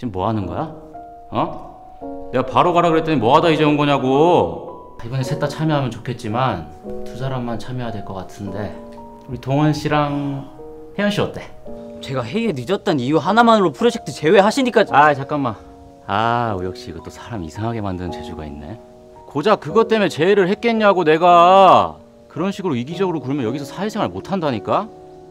지금 뭐 하는 거야? 어? 내가 바로 가라 그랬더니 뭐 하다 이제 온 거냐고. 이번에 셋 다 참여하면 좋겠지만 두 사람만 참여해야 될 것 같은데 우리 동원 씨랑 혜연 씨 어때? 제가 회의에 늦었다는 이유 하나만으로 프로젝트 제외하시니까. 아 잠깐만. 아 우혁 씨 이것도 사람 이상하게 만드는 재주가 있네. 고작 그것 때문에 제의를 했겠냐고. 내가 그런 식으로 이기적으로 굴면 여기서 사회생활 못 한다니까.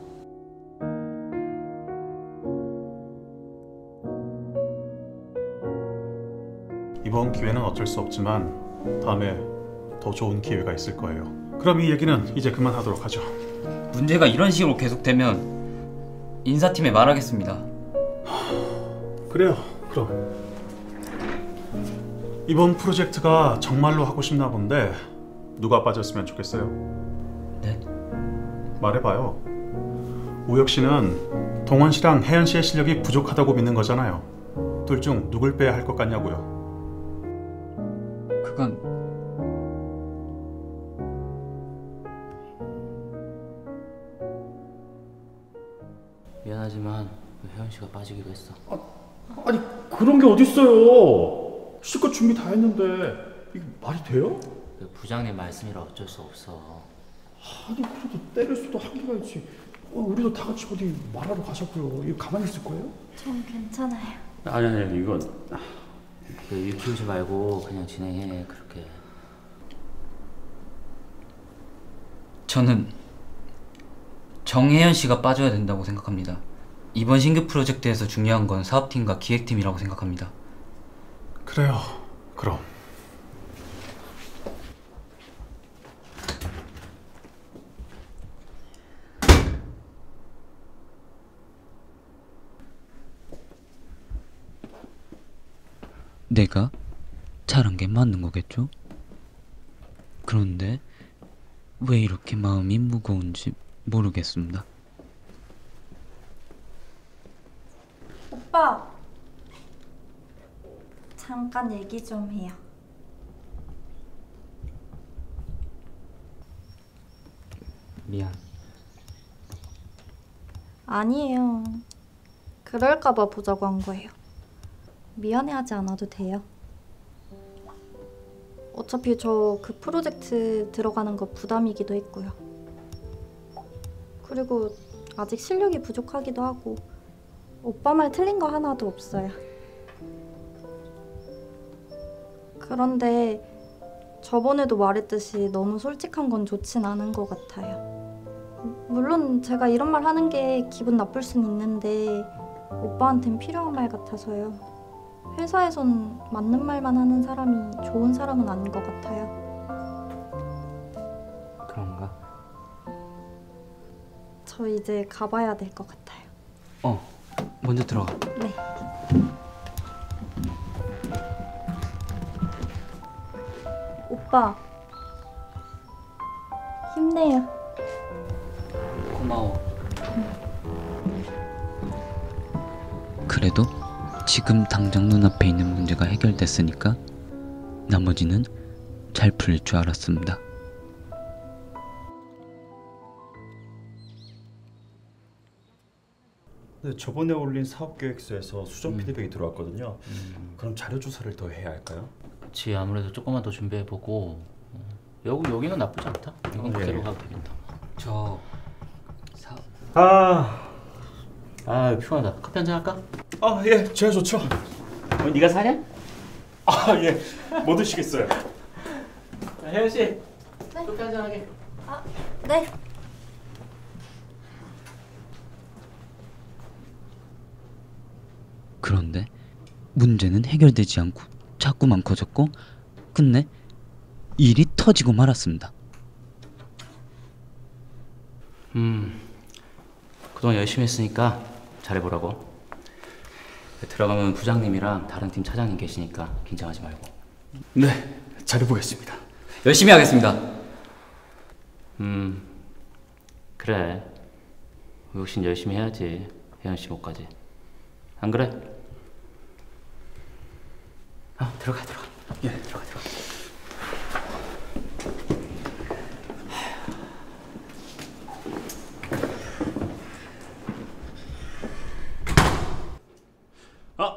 이번 기회는 어쩔 수 없지만 다음에 더 좋은 기회가 있을 거예요. 그럼 이 얘기는 이제 그만하도록 하죠. 문제가 이런 식으로 계속되면 인사팀에 말하겠습니다. 그래요. 그럼 이번 프로젝트가 정말로 하고 싶나 본데 누가 빠졌으면 좋겠어요? 네? 말해봐요. 우혁 씨는 동원 씨랑 혜연 씨의 실력이 부족하다고 믿는 거잖아요. 둘 중 누굴 빼야 할 것 같냐고요. 그건 미안하지만 혜연 씨가 빠지기로 했어. 아니 그런 게 어딨어요. 실컷 준비 다 했는데 이게 말이 돼요? 그 부장님 말씀이라 어쩔 수 없어. 아니 그래도 때릴 수도 한계가 있지. 우리도 다 같이 어디 말하러 가자고요. 이거 가만히 있을 거예요? 전 괜찮아요. 아니 이건 그 일 키우지 말고 그냥 진행해. 그렇게. 저는 정혜연 씨가 빠져야 된다고 생각합니다. 이번 신규 프로젝트에서 중요한 건 사업팀과 기획팀이라고 생각합니다. 그래요. 그럼 내가 잘한 게 맞는 거겠죠? 그런데 왜 이렇게 마음이 무거운지 모르겠습니다. 오빠, 잠깐 얘기 좀 해요. 미안. 아니에요. 그럴까봐 보자고 한 거예요. 미안해하지 않아도 돼요. 어차피 저 그 프로젝트 들어가는 거 부담이기도 했고요. 그리고 아직 실력이 부족하기도 하고 오빠 말 틀린 거 하나도 없어요. 그런데 저번에도 말했듯이 너무 솔직한 건 좋진 않은 것 같아요. 물론 제가 이런 말 하는 게 기분 나쁠 순 있는데 오빠한텐 필요한 말 같아서요. 회사에선 맞는 말만 하는 사람이 좋은 사람은 아닌 것 같아요. 그런가? 저 이제 가봐야 될 것 같아요. 먼저 들어가. 네. 오빠, 힘내요. 고마워. 그래도 지금 당장 눈앞에 있는 문제가 해결됐으니까 나머지는 잘 풀릴 줄 알았습니다. 네, 저번에 올린 사업계획서에서 수정 피드백이 들어왔거든요. 그럼 자료 조사를 더 해야 할까요? 그치. 아무래도 조금만 더 준비해보고. 여기는 나쁘지 않다. 이건 그대로 예. 가도 되겠다. 저 아 피곤하다. 커피 한잔 할까? 예, 제가 좋죠. 네가 사냐? 예, 뭐 드시겠어요? 혜연 씨. 네? 커피 한잔 하게. 네. 그런데 문제는 해결되지 않고 자꾸만 커졌고 끝내 일이 터지고 말았습니다. 그동안 열심히 했으니까 잘해보라고. 들어가면 부장님이랑 다른 팀 차장님 계시니까 긴장하지 말고. 네, 잘해보겠습니다. 열심히 하겠습니다. 그래. 역시 열심히 해야지. 혜연 씨 목까지. 안 그래? 들어가. 예. 들어가.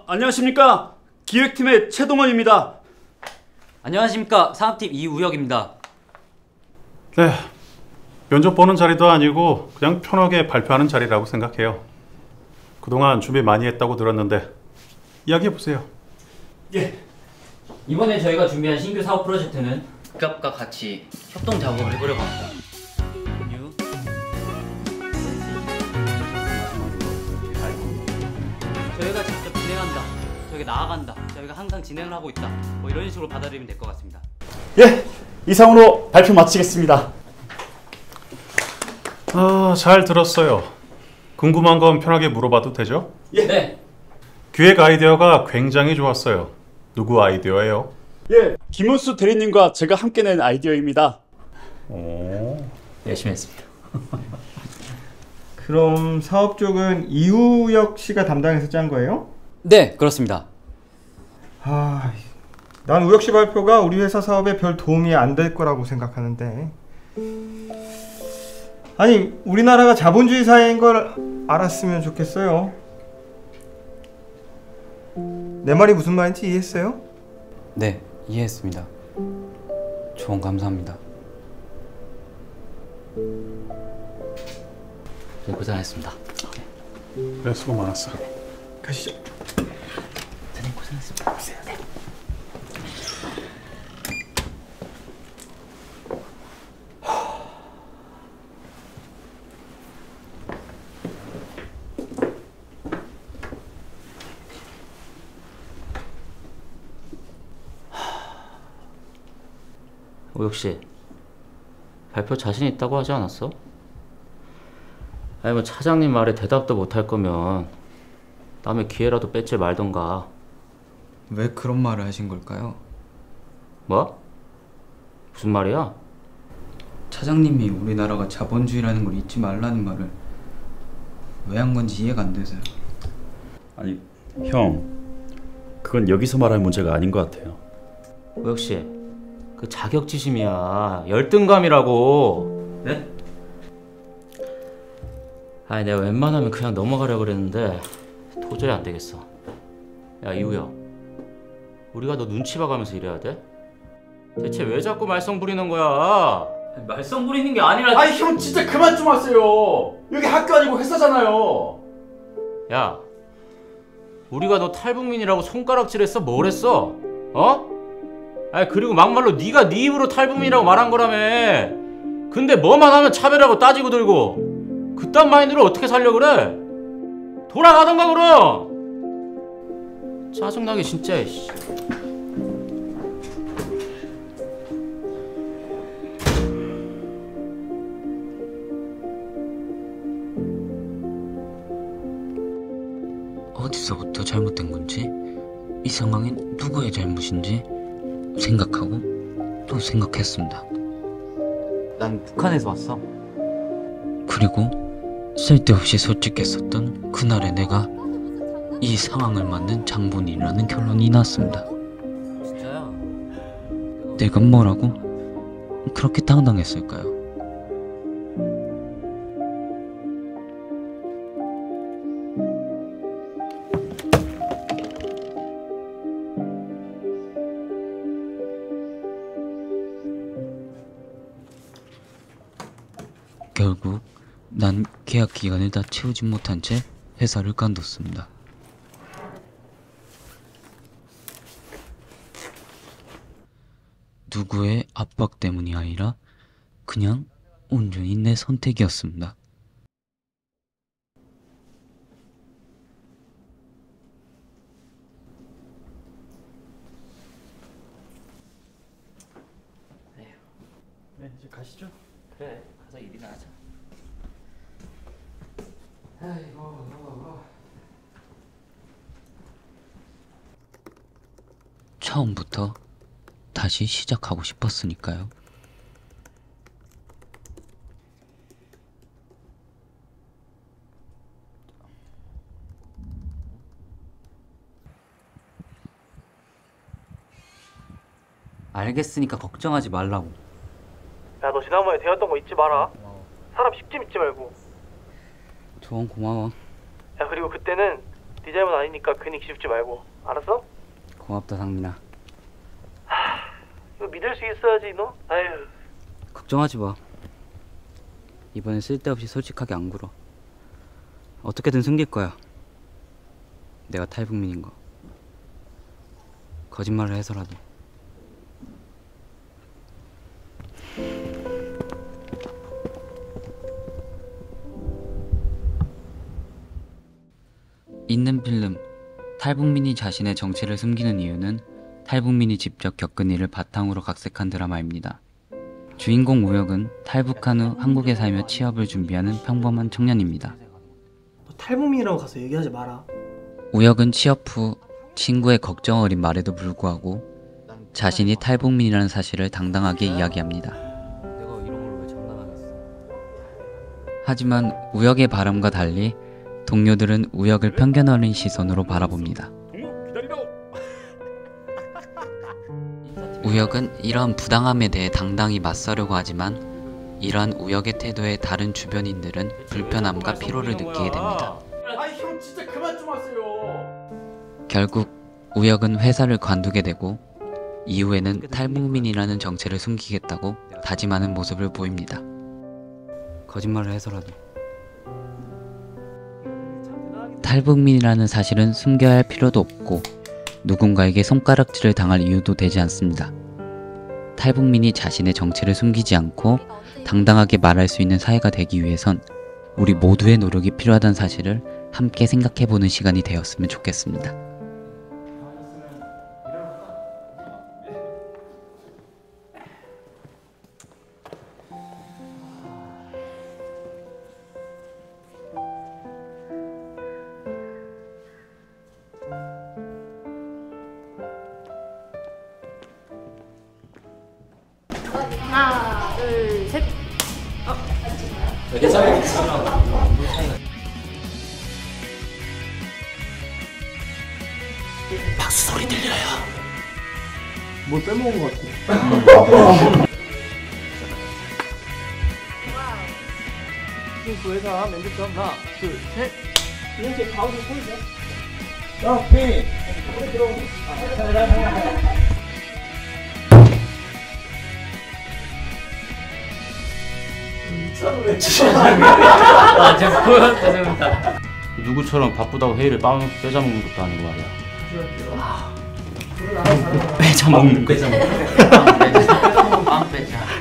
안녕하십니까. 기획팀의 최동원입니다. 안녕하십니까. 사업팀 이우혁입니다. 네, 면접 보는 자리도 아니고 그냥 편하게 발표하는 자리라고 생각해요. 그동안 준비 많이 했다고 들었는데 이야기해보세요. 예. 이번에 저희가 준비한 신규 사업 프로젝트는 국갑과 같이 협동 작업을 해보려고 합니다. 저희가 직접 진행한다, 저희가 나아간다, 저희가 항상 진행을 하고 있다, 뭐 이런 식으로 받아들이면 될 것 같습니다. 예. 이상으로 발표 마치겠습니다. 잘 들었어요. 궁금한 건 편하게 물어봐도 되죠? 예. 네. 기획 아이디어가 굉장히 좋았어요. 누구 아이디어예요? 예. 김은수 대리님과 제가 함께 낸 아이디어입니다. 열심히 했습니다. 그럼 사업 쪽은 이우혁 씨가 담당해서 짠 거예요? 네, 그렇습니다. 난 우혁 씨 발표가 우리 회사 사업에 별 도움이 안 될 거라고 생각하는데. 아니, 우리나라가 자본주의 사회인 걸 알았으면 좋겠어요. 내 말이 무슨 말인지 이해했어요? 네, 이해했습니다. 조언 감사합니다. 네, 고생하셨습니다. 그래, 수고 많았어. 가시죠. 선생님 고생하셨습니다. 네. 오혁 씨, 발표 자신 있다고 하지 않았어? 아니 뭐 차장님 말에 대답도 못 할 거면 남의 기회라도 뺏지 말던가. 왜 그런 말을 하신 걸까요? 뭐? 무슨 말이야? 차장님이 우리나라가 자본주의라는 걸 잊지 말라는 말을 왜 한 건지 이해가 안 돼서요. 아니 형, 그건 여기서 말할 문제가 아닌 것 같아요. 오혁 씨, 그 자격지심이야. 열등감이라고. 네? 아니 내가 웬만하면 그냥 넘어가려고 그랬는데 도저히 안 되겠어. 야 이우야, 우리가 너 눈치 봐가면서 일해야 돼? 대체 왜 자꾸 말썽 부리는 거야? 말썽 부리는 게 아니라. 아니 형 진짜 그만 좀 하세요. 여기 학교 아니고 회사잖아요. 야, 우리가 너 탈북민이라고 손가락질했어? 뭘 했어? 어? 아니 그리고 막말로 네가 네 입으로 탈북민이라고 말한 거라며. 근데 뭐만 하면 차별하고 따지고 들고 그딴 마인드를 어떻게 살려고 그래? 돌아가던가 그럼. 짜증나게 진짜. 씨. 어디서부터 잘못된 건지, 이 상황엔 누구의 잘못인지 생각하고 또 생각했습니다. 난 북한에서 왔어. 그리고 쓸데없이 솔직했었던 그날의 내가 이 상황을 만든 장본인이라는 결론이 났습니다. 진짜야? 내가 뭐라고 그렇게 당당했을까요? 결국 난 계약 기간을 다 채우지 못한 채 회사를 관뒀습니다. 누구의 압박 때문이 아니라 그냥 온전히 내 선택이었습니다. 네, 이제 가시죠. 그래, 가서 일이나 하자. 처음부터 다시 시작하고 싶었으니까요. 알겠으니까 걱정하지 말라고. 야, 너 지난번에 대였던 거 잊지 마라. 사람 쉽게 믿지 말고. 조언 고마워. 야, 그리고 그때는 네 잘못 아니니까 괜히 기죽지 말고. 알았어? 고맙다 상민아. 이거 믿을 수 있어야지 너? 아휴. 걱정하지 마. 이번엔 쓸데없이 솔직하게 안 굴어. 어떻게든 숨길 거야. 내가 탈북민인 거. 거짓말을 해서라도. 있는 필름. 탈북민이 자신의 정체를 숨기는 이유는 탈북민이 직접 겪은 일을 바탕으로 각색한 드라마입니다. 주인공 우혁은 탈북한 후 한국에 살며 취업을 준비하는 평범한 청년입니다. 너 탈북민이라고 가서 얘기하지 마라. 우혁은 취업 후 친구의 걱정 어린 말에도 불구하고 자신이 탈북민이라는 사실을 당당하게 이야기합니다. 하지만 우혁의 바람과 달리 동료들은 우혁을 편견 어린 시선으로 바라봅니다. 우혁은 이러한 부당함에 대해 당당히 맞서려고 하지만 이러한 우혁의 태도에 다른 주변인들은 불편함과 피로를 느끼게 됩니다. 아이 형 진짜 그만 좀 하세요. 결국 우혁은 회사를 관두게 되고 이후에는 탈북민이라는 정체를 숨기겠다고 다짐하는 모습을 보입니다. 거짓말을 해서라도. 탈북민이라는 사실은 숨겨야 할 필요도 없고 누군가에게 손가락질을 당할 이유도 되지 않습니다. 탈북민이 자신의 정체를 숨기지 않고 당당하게 말할 수 있는 사회가 되기 위해선 우리 모두의 노력이 필요하다는 사실을 함께 생각해보는 시간이 되었으면 좋겠습니다. 하나, 둘, 셋. 박수 소리 들려요. 뭘 빼먹은 것 같아. 그 회사 맨들점 하나, 둘, 셋. 이렇게 가운데 보이죠? 야, 피. 아, 제가 보였다. 누구처럼 바쁘다고 회의를 빼자먹는 것도 아니고 말이야. 빼자먹는 빵 빼자.